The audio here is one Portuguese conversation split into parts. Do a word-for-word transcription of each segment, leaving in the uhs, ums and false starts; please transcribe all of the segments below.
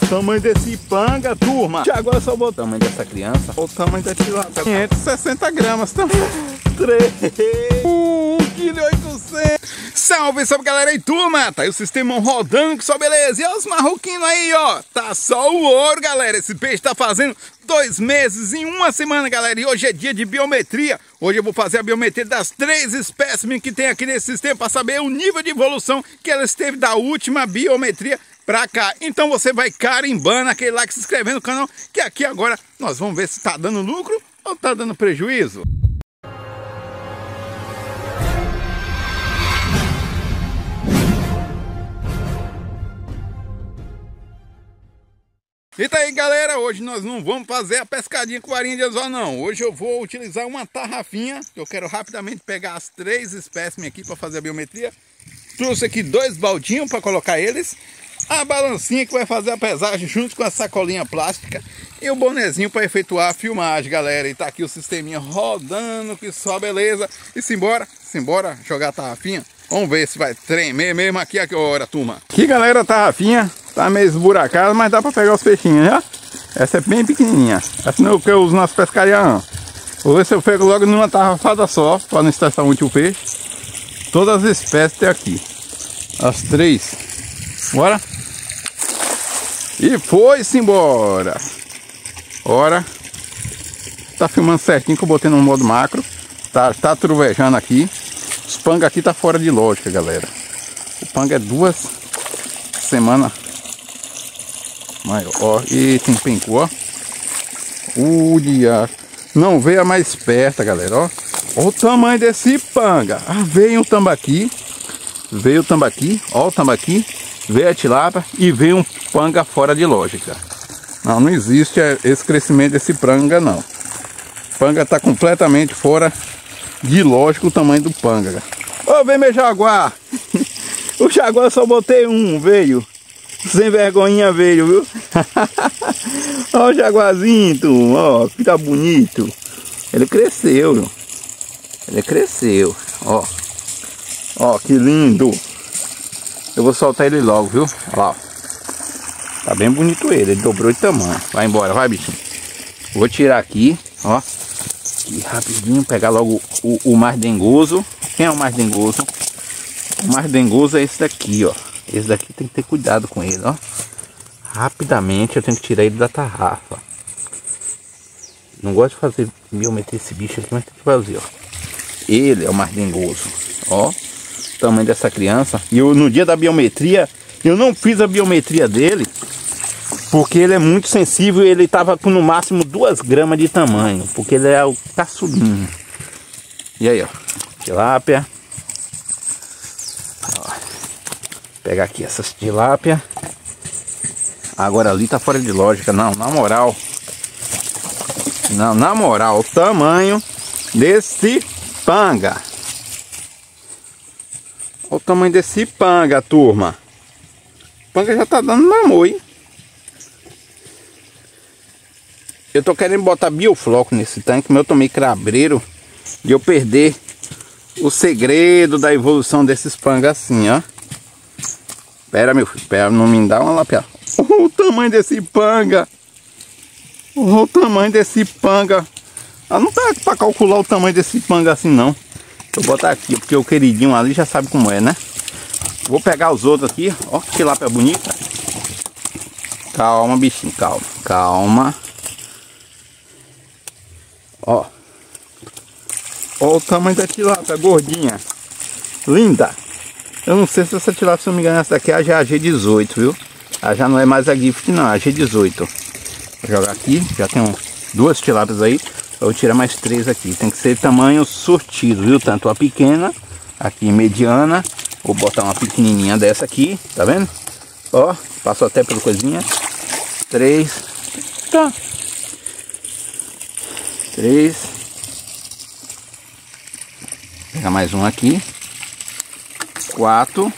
O tamanho desse panga, turma. E agora só botar o tamanho dessa criança. O tamanho da tilápia. quinhentos e sessenta gramas também. três. um quilo e oitocentos. Salve, salve, galera aí, turma. Tá aí o sistema rodando, que só beleza. E olha os marroquinos aí, ó. Tá só o ouro, galera. Esse peixe tá fazendo dois meses em uma semana, galera. E hoje é dia de biometria. Hoje eu vou fazer a biometria das três espécimes que tem aqui nesse sistema para saber o nível de evolução que ela esteve da última biometria pra cá. Então você vai carimbando aquele like, se inscrevendo no canal, que aqui agora nós vamos ver se tá dando lucro ou tá dando prejuízo. E tá aí, galera, hoje nós não vamos fazer a pescadinha com varinha de anzol não. Hoje eu vou utilizar uma tarrafinha, que eu quero rapidamente pegar as três espécimes aqui para fazer a biometria. Trouxe aqui dois baldinhos para colocar eles, a balancinha que vai fazer a pesagem junto com a sacolinha plástica e o bonezinho para efetuar a filmagem, galera. E tá aqui o sisteminha rodando, que só beleza. E simbora, simbora jogar a tarrafinha. Vamos ver se vai tremer mesmo aqui agora, turma. Aqui, galera, a tarrafinha tá meio esburacada, mas dá pra pegar os peixinhos, já? Essa é bem pequenininha. Essa não é o que eu uso nas pescarias, não. Vou ver se eu pego logo numa tarrafada só, para não estressar muito o peixe. Todas as espécies tem aqui. As três. Bora? E foi-se embora. Bora. Tá filmando certinho que eu botei no modo macro. Tá, tá trovejando aqui. Os panga aqui tá fora de lógica, galera. O panga é duas semanas maior. Ó, e tem penco, ó. O dia. Não veio a mais perto, galera, ó. Ó o tamanho desse panga. Ah, veio um tambaqui. Veio o tambaqui, ó o tambaqui. Veio a tilápia e veio um panga fora de lógica. Não, não existe esse crescimento desse panga, não. O panga tá completamente fora de lógico o tamanho do panga. Ô, vem meu jaguar. O jaguar só botei um, veio. Sem vergonhinha veio, viu? Ó o jaguarzinho, tu, ó, que tá bonito. Ele cresceu, viu? Ele cresceu, ó. Ó, que lindo. Eu vou soltar ele logo, viu? Olha lá, ó. Tá bem bonito ele, ele dobrou de tamanho. Vai embora, vai, bichinho. Vou tirar aqui, ó. E rapidinho, pegar logo o, o mais dengoso. Quem é o mais dengoso? O mais dengoso é esse daqui, ó. Esse daqui tem que ter cuidado com ele, ó. Rapidamente eu tenho que tirar ele da tarrafa. Não gosto de fazer biometria esse bicho aqui, mas tem que fazer, ó. Ele é o mais dengoso, ó. O tamanho dessa criança. E eu, no dia da biometria, eu não fiz a biometria dele, porque ele é muito sensível e ele tava com no máximo duas gramas de tamanho, porque ele é o caçulinho. E aí, ó, tilápia. Ó, pegar aqui essas tilápia. Agora ali tá fora de lógica, não, na moral. Não, na moral, o tamanho desse panga. Olha o tamanho desse panga, turma. O panga já tá dando namoro, hein? Eu tô querendo botar biofloco nesse tanque, mas eu tomei crabreiro de eu perder o segredo da evolução desses pangas assim, ó. Pera, meu filho, pera, não me dá uma lapiada. Oh, o tamanho desse panga. Oh, o tamanho desse panga. Ah, não tá pra calcular o tamanho desse panga assim, não. Vou botar aqui, porque o queridinho ali já sabe como é, né? Vou pegar os outros aqui, ó, que tilápia bonita. Calma, bichinho, calma, calma. Ó, ó o tamanho da tilápia, gordinha, linda. Eu não sei se essa tilápia, se eu me engano, essa daqui é a G dezoito, viu? Ela já não é mais a Gift, não, a G dezoito. Vou jogar aqui, já tem duas tilápias aí. Eu vou tirar mais três aqui. Tem que ser tamanho sortido, viu? Tanto a pequena, aqui mediana. Vou botar uma pequenininha dessa aqui, tá vendo? Ó, passou até pela coisinha. Três. Tá. Três. Vou pegar mais um aqui. Quatro.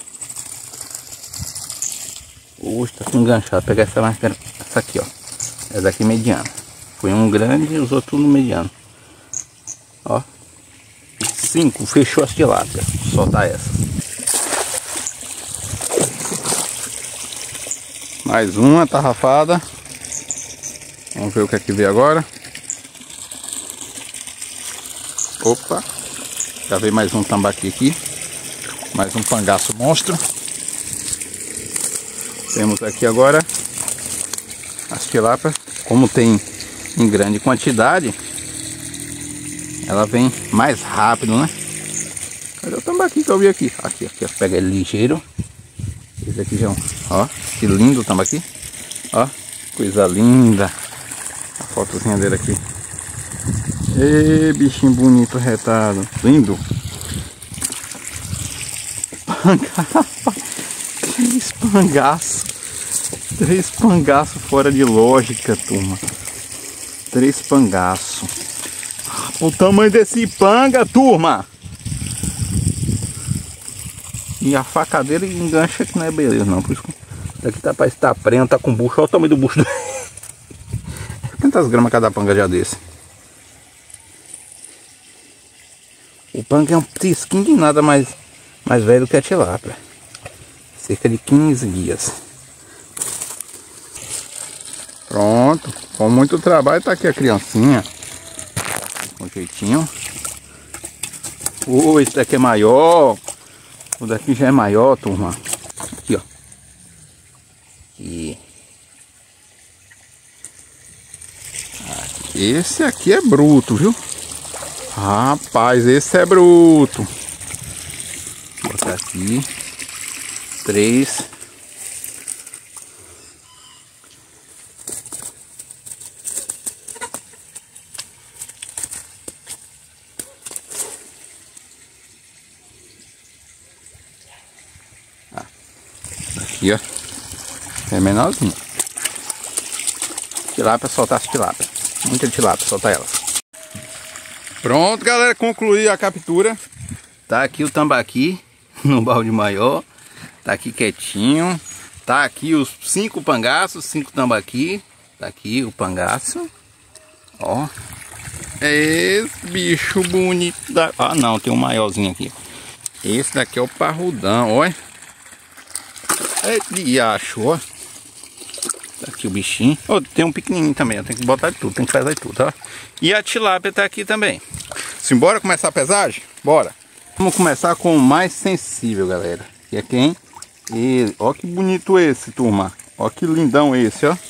Oxe, tá com enganchado. Vou pegar essa mais, essa aqui, ó. Essa daqui mediana. Foi um grande e os outros tudo mediano. Ó. Cinco. Fechou as tilápias. Soltar essa. Mais uma tarrafada. Vamos ver o que é que veio agora. Opa! Já veio mais um tambaqui aqui. Mais um pangaço monstro. Temos aqui agora as tilápias. Como tem em grande quantidade, ela vem mais rápido, né? Cadê o tambaqui que eu vi aqui? Aqui, aqui, pega ele ligeiro. Esse aqui já é um, ó, que lindo o tambaqui. Ó, coisa linda. A fotozinha dele aqui. Ê, bichinho bonito, retado. Lindo. Três pangaços. Três pangaços fora de lógica, turma. Três pangaços. O tamanho desse panga, turma. E a faca dele engancha que não é beleza, não. Por isso que daqui tá pra estar prendo, tá com bucho. Olha o tamanho do bucho. Quantas gramas cada panga já desse? O panga é um trisquinho de nada mais, mais velho que a tilápia. Cerca de quinze dias. Pronto. Com muito trabalho tá aqui a criancinha. Com jeitinho. Oh, esse daqui é maior. O daqui já é maior, turma. Aqui, ó. Aqui. Esse aqui é bruto, viu? Rapaz, esse é bruto. Vou botar aqui. Três. Aqui, ó. É menorzinho. Tilápia, soltar as tilápias. Muita tilápia, solta elas. Pronto, galera. Concluí a captura. Tá aqui o tambaqui no balde maior. Tá aqui quietinho. Tá aqui os cinco pangaços, cinco tambaqui. Tá aqui o pangaço. Ó. Esse bicho bonito. Da... Ah, não. Tem um maiorzinho aqui. Esse daqui é o parrudão, olha. É diacho, ó. Tá aqui o bichinho. Oh, tem um pequenininho também, tem que botar de tudo, tem que fazer tudo, ó. E a tilápia tá aqui também. Simbora começar a pesagem? Bora. Vamos começar com o mais sensível, galera. Que é quem? Ele. Ó que bonito esse, turma. Ó que lindão esse, ó.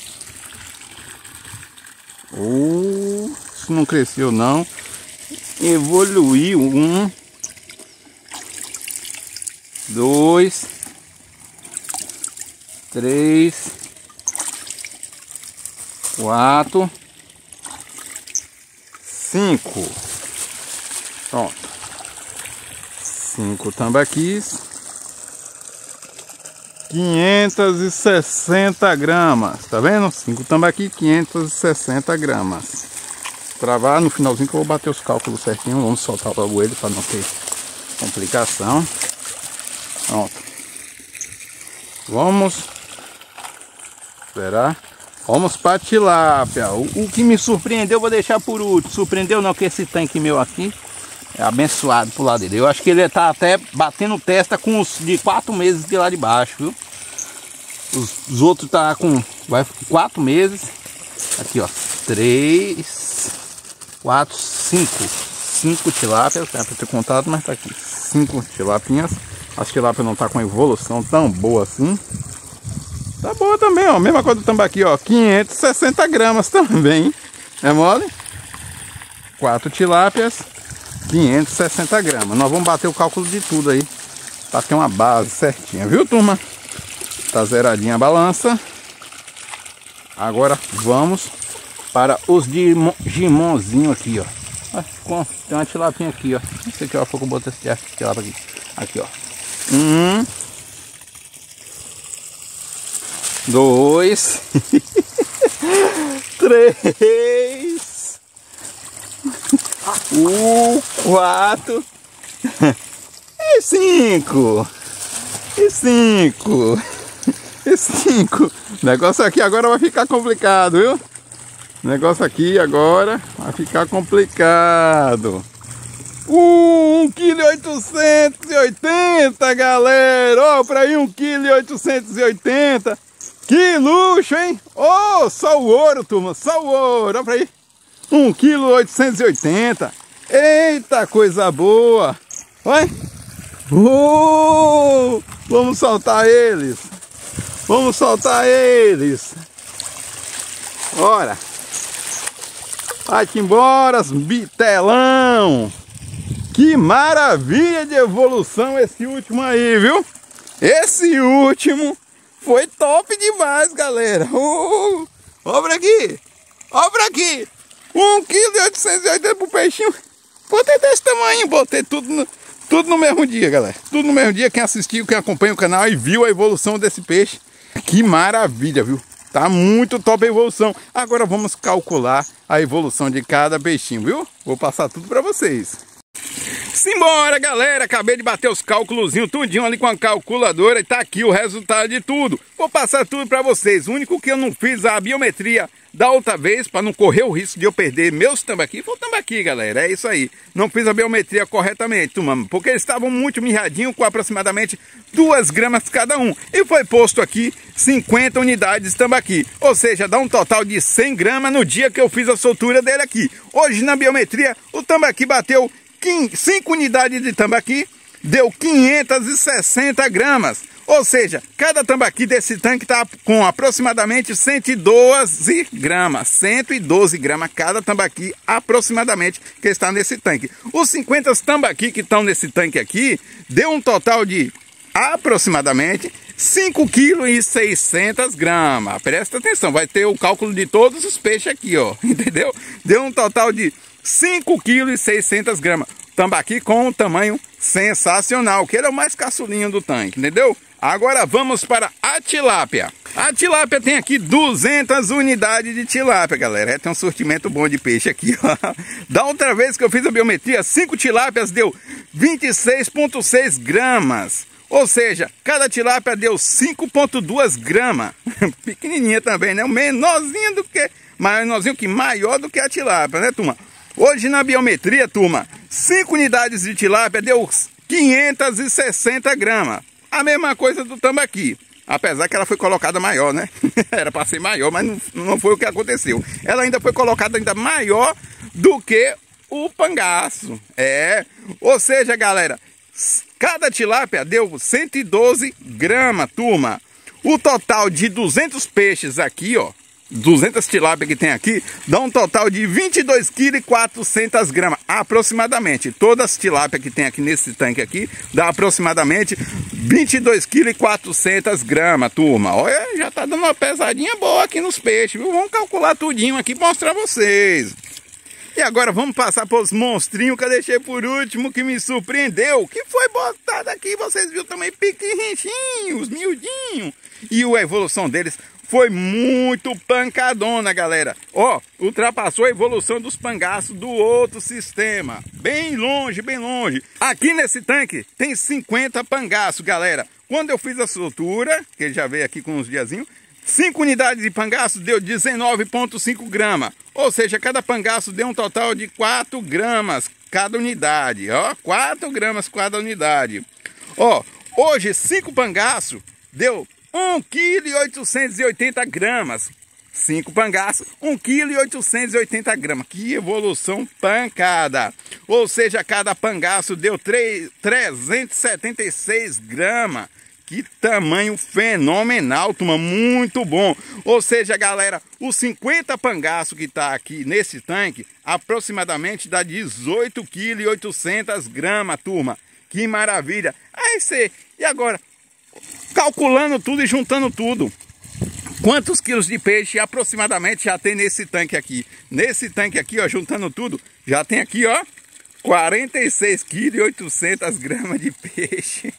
Oh, isso não cresceu não. Evoluiu. Um. Dois. Três, quatro, cinco. Pronto. Cinco tambaquis. quinhentas e sessenta gramas. Tá vendo? Cinco tambaqui, quinhentas e sessenta gramas. Travar no finalzinho que eu vou bater os cálculos certinho. Vamos soltar logo ele para não ter complicação. Pronto. Vamos esperar. Vamos para tilápia. O, o que me surpreendeu, vou deixar por último. Surpreendeu não que esse tanque meu aqui é abençoado pro lado dele. Eu acho que ele tá até batendo testa com os de quatro meses de lá de baixo, viu? Os, os outros tá com vai quatro meses. Aqui, ó, três, quatro, cinco, cinco tilápias. Não é para ter contado, mas tá aqui cinco tilapinhas. As tilápias não tá com evolução tão boa assim. Tá boa também, ó. Mesma coisa do tambaqui, ó. quinhentas e sessenta gramas também. É mole? Quatro tilápias, quinhentas e sessenta gramas. Nós vamos bater o cálculo de tudo aí, para ter uma base certinha, viu, turma? Tá zeradinha a balança. Agora vamos para os gimonzinho aqui, ó. Tem uma tilapinha aqui, ó. Não sei que hora foi que eu botei esse tilapia aqui. Aqui, ó. Um. Dois. Três. Um. Quatro. E cinco. E cinco. E cinco. O negócio aqui agora vai ficar complicado, viu? O negócio aqui agora vai ficar complicado. um quilo e oitocentos e oitenta, galera. Ó, pra ir um quilo e oitocentos e oitenta. Que luxo, hein? Oh, só o ouro, turma, só o ouro, olha pra aí. um quilo oitocentos e oitenta. Eita, coisa boa. Olha. Oh, vamos soltar eles. Vamos soltar eles. Ora. Vai-te embora, bitelão. Que maravilha de evolução esse último aí, viu? Esse último foi top demais, galera. Uh, olha pra aqui. Olha pra aqui. um quilo e oitocentos e oitenta pro peixinho. Botei desse tamanho. Botei tudo no, tudo no mesmo dia, galera. Tudo no mesmo dia. Quem assistiu, quem acompanha o canal e viu a evolução desse peixe. Que maravilha, viu? Tá muito top a evolução. Agora vamos calcular a evolução de cada peixinho, viu? Vou passar tudo pra vocês. Simbora, galera, acabei de bater os cálculozinhos tudinho ali com a calculadora e tá aqui o resultado de tudo. Vou passar tudo para vocês. O único que eu não fiz a biometria da outra vez, para não correr o risco de eu perder meus tambaqui, foi o tambaqui, galera, é isso aí. Não fiz a biometria corretamente, turma, porque eles estavam muito mirradinhos, com aproximadamente duas gramas cada um. E foi posto aqui cinquenta unidades de tambaqui, ou seja, dá um total de cem gramas no dia que eu fiz a soltura dele aqui. Hoje na biometria o tambaqui bateu cinco unidades de tambaqui, deu quinhentas e sessenta gramas. Ou seja, cada tambaqui desse tanque está com aproximadamente cento e doze gramas. cento e doze gramas cada tambaqui aproximadamente que está nesse tanque. Os cinquenta tambaqui que estão nesse tanque aqui, deu um total de aproximadamente cinco quilos e seiscentas gramas. Presta atenção, vai ter o cálculo de todos os peixes aqui, ó. Entendeu? Deu um total de cinco quilos e seiscentas gramas. Tambaqui com um tamanho sensacional, que ele é o mais caçulinho do tanque, entendeu? Agora vamos para a tilápia. A tilápia tem aqui duzentas unidades de tilápia, galera. É, tem um sortimento bom de peixe aqui, ó. Da outra vez que eu fiz a biometria, cinco tilápias deu vinte e seis vírgula seis gramas. Ou seja, cada tilápia deu cinco vírgula dois gramas. Pequenininha também, né? Menorzinho do que... Menorzinho que maior do que a tilápia, né, turma? Hoje na biometria, turma, cinco unidades de tilápia deu quinhentas e sessenta gramas. A mesma coisa do tambaqui. Apesar que ela foi colocada maior, né? Era para ser maior, mas não, não foi o que aconteceu. Ela ainda foi colocada ainda maior do que o pangaço. É. Ou seja, galera, cada tilápia deu cento e doze gramas, turma. O total de duzentos peixes aqui, ó. duzentas tilápias que tem aqui, dá um total de vinte e dois quilos e quatrocentas gramas, aproximadamente. Todas as tilápias que tem aqui nesse tanque aqui, dá aproximadamente vinte e dois quilos e quatrocentas gramas, turma. Olha, já tá dando uma pesadinha boa aqui nos peixes, viu? Vamos calcular tudinho aqui para mostrar vocês. E agora vamos passar para os monstrinhos que eu deixei por último, que me surpreendeu. Que foi botado aqui, vocês viram também, pequenininhos, miudinhos. E a evolução deles foi muito pancadona, galera. Ó, ultrapassou a evolução dos pangaços do outro sistema. Bem longe, bem longe. Aqui nesse tanque tem cinquenta pangaços, galera. Quando eu fiz a soltura, que ele já veio aqui com uns diazinhos, cinco unidades de pangaço deu dezenove vírgula cinco gramas. Ou seja, cada pangaço deu um total de quatro gramas cada unidade. Ó, quatro gramas cada unidade. Ó, hoje cinco pangaços deu um quilo e oitocentos e oitenta gramas. cinco pangaços, um quilo e oitocentos e oitenta gramas. Que evolução pancada. Ou seja, cada pangaço deu trezentos e setenta e seis gramas. Que tamanho fenomenal, turma, muito bom. Ou seja, galera, os cinquenta pangaços que está aqui nesse tanque, aproximadamente dá dezoito quilos e oitocentas gramas, turma. Que maravilha. Aí você, e agora, calculando tudo e juntando tudo, quantos quilos de peixe aproximadamente já tem nesse tanque aqui? Nesse tanque aqui, ó, juntando tudo, já tem aqui, ó, quarenta e seis quilos e oitocentas gramas de peixe.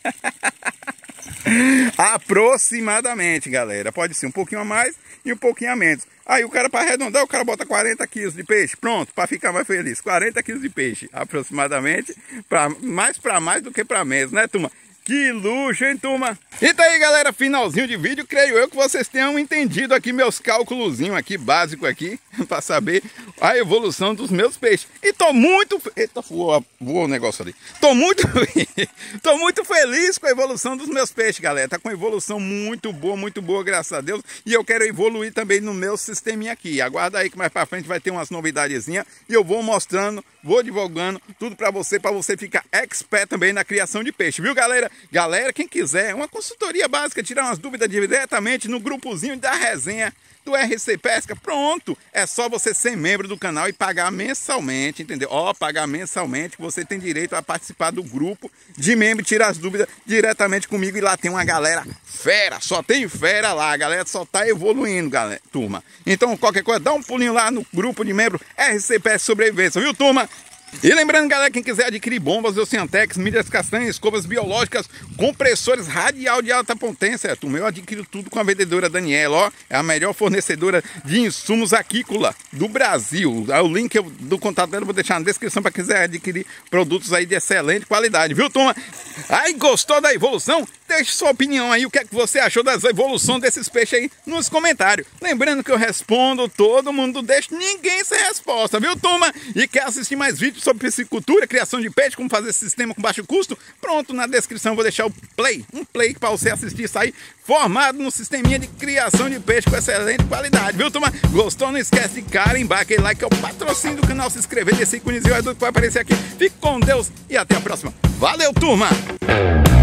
Aproximadamente, galera. Pode ser um pouquinho a mais e um pouquinho a menos. Aí o cara, para arredondar, o cara bota quarenta quilos de peixe. Pronto, para ficar mais feliz. quarenta quilos de peixe, aproximadamente. Pra, mais para mais do que para menos, né, turma? Que luxo, hein, turma? E tá aí, galera, finalzinho de vídeo. Creio eu que vocês tenham entendido aqui meus cálculozinhos aqui, básico aqui, para saber a evolução dos meus peixes. E tô muito... Eita, voou, voou o negócio ali. Tô muito... tô muito feliz com a evolução dos meus peixes, galera. Tá com uma evolução muito boa, muito boa, graças a Deus. E eu quero evoluir também no meu sisteminha aqui. Aguarda aí que mais pra frente vai ter umas novidadezinhas. E eu vou mostrando, vou divulgando tudo para você, para você ficar expert também na criação de peixe, viu, galera? Galera, quem quiser uma consultoria básica, tirar umas dúvidas diretamente no grupozinho da resenha do R C Pesca, pronto, é só você ser membro do canal e pagar mensalmente, entendeu? Ó, pagar mensalmente, que você tem direito a participar do grupo de membro, tirar as dúvidas diretamente comigo, e lá tem uma galera fera, só tem fera lá, a galera só tá evoluindo, galera, turma. Então, qualquer coisa, dá um pulinho lá no grupo de membro R C Pesca Sobrevivência, viu, turma? E lembrando, galera, quem quiser adquirir bombas, Oceantex, mídias castanhas, escovas biológicas, compressores radial de alta potência, turma, eu adquiro tudo com a vendedora Daniela, ó, é a melhor fornecedora de insumos aquícola do Brasil. O link do contato dela eu vou deixar na descrição para quem quiser adquirir produtos aí de excelente qualidade, viu, turma? Aí, gostou da evolução? Deixe sua opinião aí, o que é que você achou da evolução desses peixes aí nos comentários. Lembrando que eu respondo, todo mundo deixa, ninguém sem resposta, viu, turma? E quer assistir mais vídeos sobre piscicultura, criação de peixe, como fazer esse sistema com baixo custo? Pronto, na descrição eu vou deixar o play, um play para você assistir isso aí, formado no sisteminha de criação de peixe com excelente qualidade, viu, turma? Gostou? Não esquece de carimbar aquele like, que é o patrocínio do canal, se inscrever, desse íconezinho azul que vai aparecer aqui. Fique com Deus e até a próxima. Valeu, turma!